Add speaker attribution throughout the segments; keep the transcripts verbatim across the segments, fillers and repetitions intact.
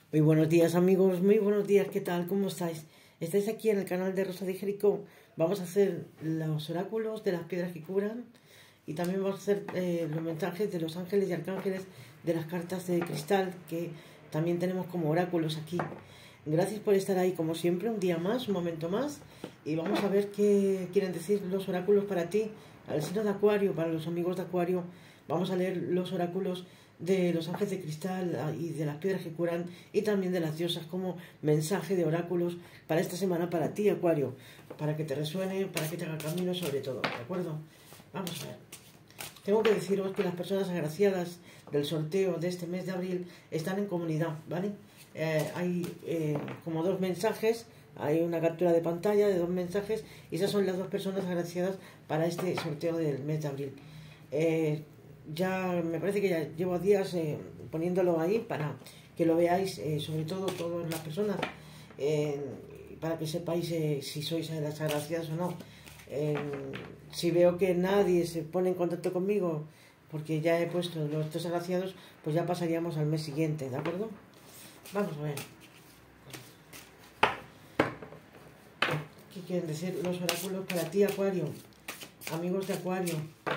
Speaker 1: Muy buenos días amigos, muy buenos días, ¿qué tal? ¿Cómo estáis? Estáis aquí en el canal de Rosa de Jericó. Vamos a hacer los oráculos de las piedras que curan y también vamos a hacer eh, los mensajes de los ángeles y arcángeles de las cartas de cristal que también tenemos como oráculos aquí. Gracias por estar ahí como siempre, un día más, un momento más, y vamos a ver qué quieren decir los oráculos para ti, al signo de Acuario, para los amigos de Acuario. Vamos a leer los oráculos de los ángeles de cristal y de las piedras que curan y también de las diosas como mensaje de oráculos para esta semana para ti, Acuario, para que te resuene, para que te haga camino sobre todo, ¿de acuerdo? Vamos a ver. Tengo que deciros que las personas agraciadas del sorteo de este mes de abril están en comunidad, ¿vale? Eh, hay eh, como dos mensajes, hay una captura de pantalla de dos mensajes y esas son las dos personas agraciadas para este sorteo del mes de abril. Eh, ya me parece que ya llevo días eh, poniéndolo ahí para que lo veáis, eh, sobre todo todas las personas, eh, para que sepáis eh, si sois las agraciadas o no. Eh, si veo que nadie se pone en contacto conmigo porque ya he puesto los tres agraciados, pues ya pasaríamos al mes siguiente, ¿de acuerdo? Vamos a ver ¿qué quieren decir los oráculos para ti, Acuario? Amigos de Acuario,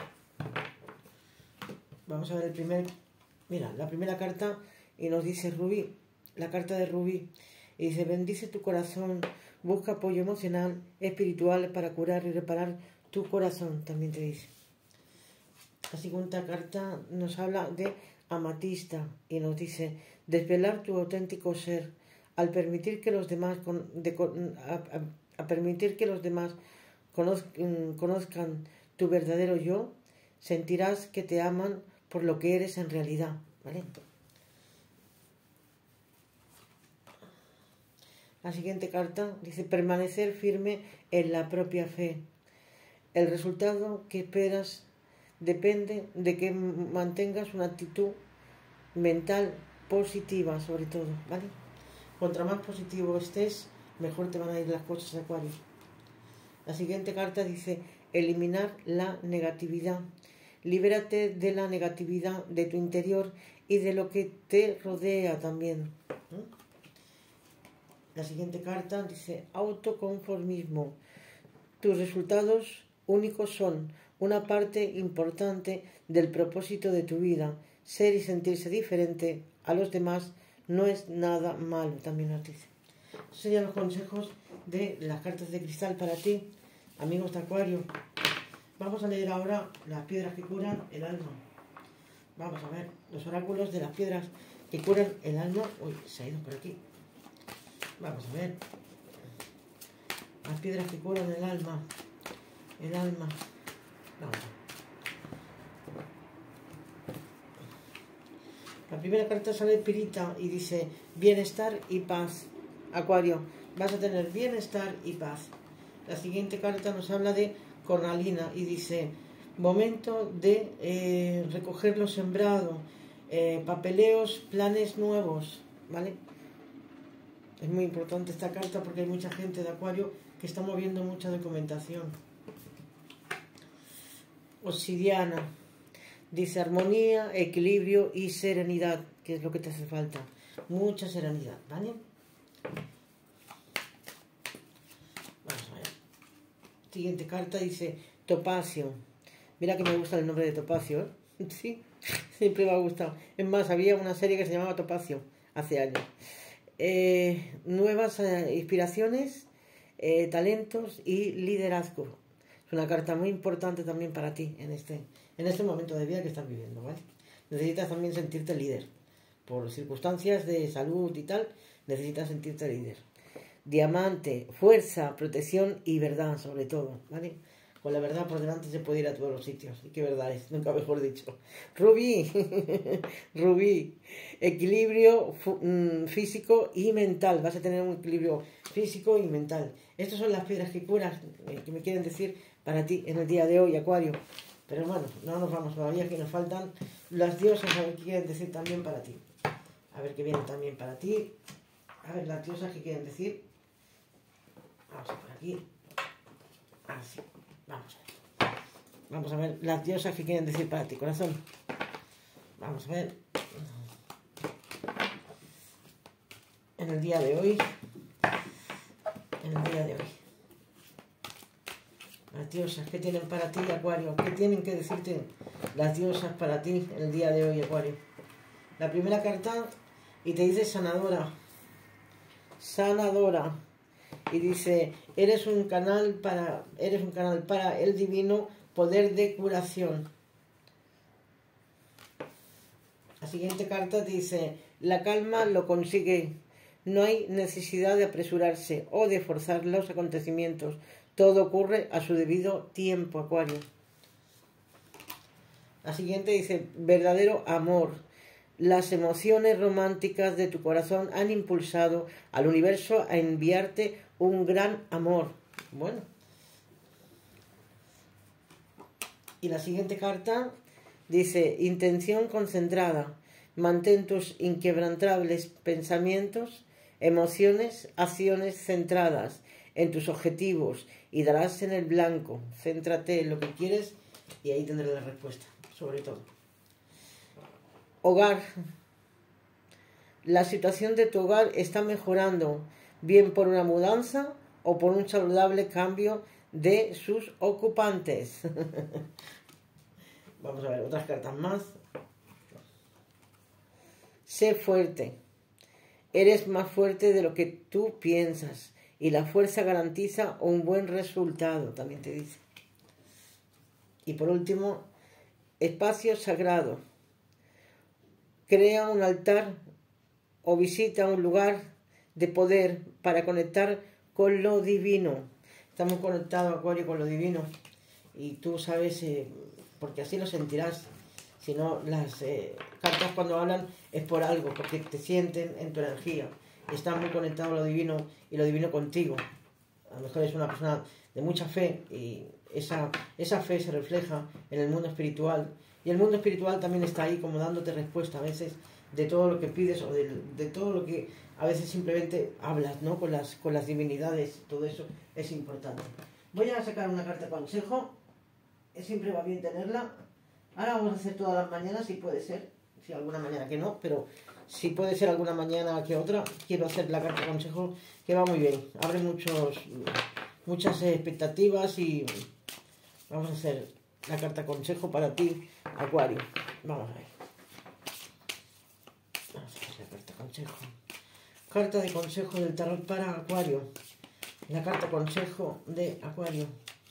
Speaker 1: vamos a ver el primer, mira, la primera carta y nos dice Rubí, la carta de Rubí, y dice: bendice tu corazón, busca apoyo emocional, espiritual para curar y reparar tu corazón, también te dice. La segunda carta nos habla de Amatista y nos dice: desvelar tu auténtico ser, al permitir que los demás con, de, a, a, a permitir que los demás conozcan, conozcan tu verdadero yo, sentirás que te aman por lo que eres en realidad, ¿vale? La siguiente carta dice: permanecer firme en la propia fe. El resultado que esperas depende de que mantengas una actitud mental positiva, sobre todo, ¿vale? Contra más positivo estés, mejor te van a ir las cosas, Acuario. La siguiente carta dice: eliminar la negatividad. Libérate de la negatividad de tu interior y de lo que te rodea también. La siguiente carta dice: autoconformismo. Tus resultados únicos son una parte importante del propósito de tu vida. Ser y sentirse diferente a los demás no es nada malo, también nos dice. Estos serían los consejos de las cartas de cristal para ti, amigos de Acuario. Vamos a leer ahora las piedras que curan el alma. Vamos a ver los oráculos de las piedras que curan el alma. Uy, se ha ido por aquí. Vamos a ver las piedras que curan el alma. El alma. Vamos a ver. La primera carta sale Pirita y dice: bienestar y paz. Acuario, vas a tener bienestar y paz. La siguiente carta nos habla de Cornalina y dice: momento de eh, recoger lo sembrado, eh, papeleos, planes nuevos, ¿vale? Es muy importante esta carta porque hay mucha gente de Acuario que está moviendo mucha documentación. Obsidiana dice: armonía, equilibrio y serenidad, que es lo que te hace falta. Mucha serenidad, ¿vale? Vamos a ver. Siguiente carta dice Topacio. Mira que me gusta el nombre de Topacio, ¿eh? Sí, siempre me ha gustado. Es más, había una serie que se llamaba Topacio hace años. Eh, nuevas eh, inspiraciones, eh, talentos y liderazgo. Es una carta muy importante también para ti en este, en este momento de vida que estás viviendo, ¿vale? Necesitas también sentirte líder. Por circunstancias de salud y tal, necesitas sentirte líder. Diamante, fuerza, protección y verdad, sobre todo, ¿vale? Con la verdad por delante se puede ir a todos los sitios. Y qué verdad es, nunca mejor dicho. Rubí, Rubí, equilibrio físico y mental. Vas a tener un equilibrio físico y mental. Estas son las piedras que curan, eh, que me quieren decir para ti en el día de hoy, Acuario. Pero bueno, no nos vamos todavía, que nos faltan las diosas, a ver qué quieren decir también para ti. A ver qué viene también para ti. A ver, las diosas que quieren decir. Vamos a por aquí. Así. Vamos a ver. Vamos a ver las diosas que quieren decir para ti, corazón. Vamos a ver. en el día de hoy. En el día de hoy. Las diosas, ¿qué tienen para ti, Acuario? ¿Qué tienen que decirte las diosas para ti en el día de hoy, Acuario? La primera carta, y te dice sanadora. Sanadora. Y dice, eres un canal para, eres un canal para el divino poder de curación. La siguiente carta dice, la calma lo consigue. No hay necesidad de apresurarse o de forzar los acontecimientos. Todo ocurre a su debido tiempo, Acuario. La siguiente dice, verdadero amor. Las emociones románticas de tu corazón han impulsado al universo a enviarte un gran amor. Bueno. Y la siguiente carta dice, intención concentrada. Mantén tus inquebrantables pensamientos, emociones, acciones centradas en tus objetivos y darás en el blanco. Céntrate en lo que quieres y ahí tendrás la respuesta, sobre todo. Hogar. La situación de tu hogar está mejorando, bien por una mudanza o por un saludable cambio de sus ocupantes. Vamos a ver otras cartas más. Sé fuerte. Eres más fuerte de lo que tú piensas y la fuerza garantiza un buen resultado, también te dice. Y por último, espacio sagrado. Crea un altar o visita un lugar de poder para conectar con lo divino. Estamos conectados, Acuario, con lo divino. Y tú sabes, eh, porque así lo sentirás. Si no, las eh, cartas cuando hablan es por algo, porque te sienten en tu energía. Estás muy conectado a lo divino y lo divino contigo. A lo mejor es una persona de mucha fe y esa, esa fe se refleja en el mundo espiritual. Y el mundo espiritual también está ahí como dándote respuesta a veces de todo lo que pides o de, de todo lo que a veces simplemente hablas, ¿no? Con las, con las divinidades, todo eso es importante. Voy a sacar una carta consejo, siempre va bien tenerla. Ahora vamos a hacer todas las mañanas si puede ser, si alguna mañana que no, pero si puede ser alguna mañana que otra, quiero hacer la carta consejo que va muy bien. Abre muchos, muchas expectativas y vamos a hacer la carta consejo para ti, Acuario. Vamos a ver. Vamos a hacer la carta consejo. Carta de consejo del tarot para Acuario. La carta consejo de Acuario.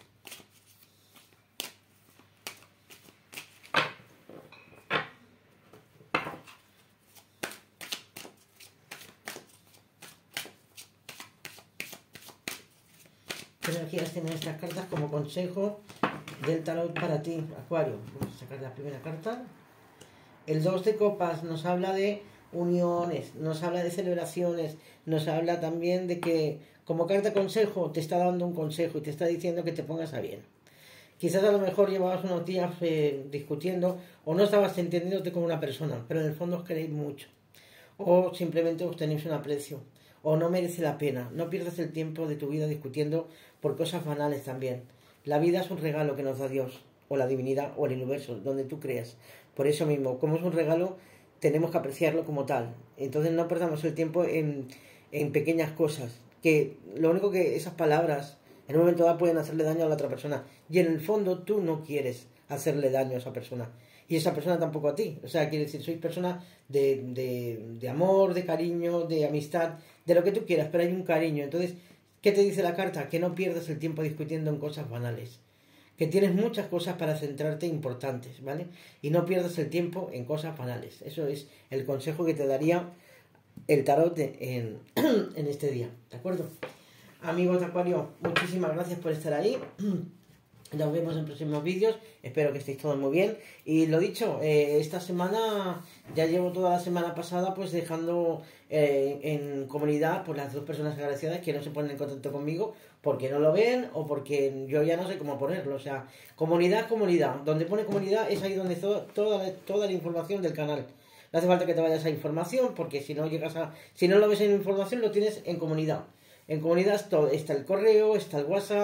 Speaker 1: ¿Qué energías tienen estas cartas como consejo del tarot para ti, Acuario? Vamos a sacar la primera carta. El dos de copas nos habla de uniones, nos habla de celebraciones, nos habla también de que como carta consejo te está dando un consejo y te está diciendo que te pongas a bien. Quizás a lo mejor llevabas unos días eh, discutiendo o no estabas entendiéndote con una persona, pero en el fondo os queréis mucho. O simplemente os tenéis un aprecio. O no merece la pena. No pierdas el tiempo de tu vida discutiendo por cosas banales también. La vida es un regalo que nos da Dios, o la divinidad, o el universo, donde tú creas. Por eso mismo, como es un regalo, tenemos que apreciarlo como tal. Entonces no perdamos el tiempo en, en pequeñas cosas. Que lo único que esas palabras en un momento dado pueden hacerle daño a la otra persona. Y en el fondo tú no quieres hacerle daño a esa persona. Y esa persona tampoco a ti. O sea, quiere decir, sois personas de, de, de amor, de cariño, de amistad, de lo que tú quieras, pero hay un cariño. Entonces, ¿qué te dice la carta? Que no pierdas el tiempo discutiendo en cosas banales. Que tienes muchas cosas para centrarte importantes, ¿vale? Y no pierdas el tiempo en cosas banales. Eso es el consejo que te daría el tarot en, en este día, ¿de acuerdo? Amigos de Acuario, muchísimas gracias por estar ahí. Nos vemos en próximos vídeos. Espero que estéis todos muy bien. Y lo dicho, eh, esta semana, ya llevo toda la semana pasada pues dejando eh, en comunidad por las dos personas agraciadas que no se ponen en contacto conmigo porque no lo ven o porque yo ya no sé cómo ponerlo. O sea, comunidad, comunidad. Donde pone comunidad es ahí donde to toda, toda la información del canal. No hace falta que te vayas a información porque si no llegas a, si no lo ves en información lo tienes en comunidad. En comunidad está el correo, está el WhatsApp,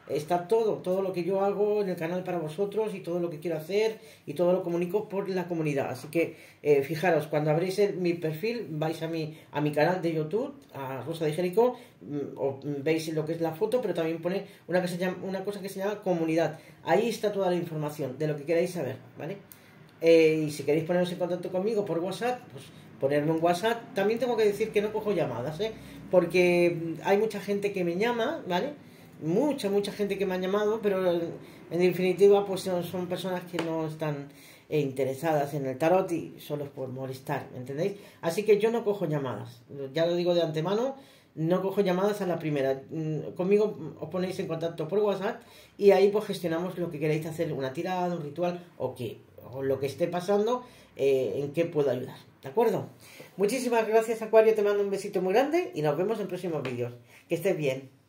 Speaker 1: está todo, todo lo que yo hago en el canal para vosotros y todo lo que quiero hacer y todo lo comunico por la comunidad. Así que eh, fijaros, cuando abréis el, mi perfil, vais a mi, a mi canal de YouTube, a Rosa de Jericó, o veis lo que es la foto, pero también pone una, que se llama, una cosa que se llama comunidad. Ahí está toda la información de lo que queráis saber, ¿vale? Eh, y si queréis poneros en contacto conmigo por WhatsApp, pues ponerme un WhatsApp. También tengo que decir que no cojo llamadas, ¿eh? Porque hay mucha gente que me llama, ¿vale? Mucha, mucha gente que me ha llamado, pero en definitiva pues son, son personas que no están eh, interesadas en el tarot y solo es por molestar, ¿me entendéis? Así que yo no cojo llamadas, ya lo digo de antemano, no cojo llamadas a la primera. Conmigo os ponéis en contacto por WhatsApp y ahí pues gestionamos lo que queréis hacer, una tirada, un ritual o qué, o lo que esté pasando, eh, en qué puedo ayudar, ¿de acuerdo? Muchísimas gracias, Acuario, te mando un besito muy grande y nos vemos en próximos vídeos. Que estés bien.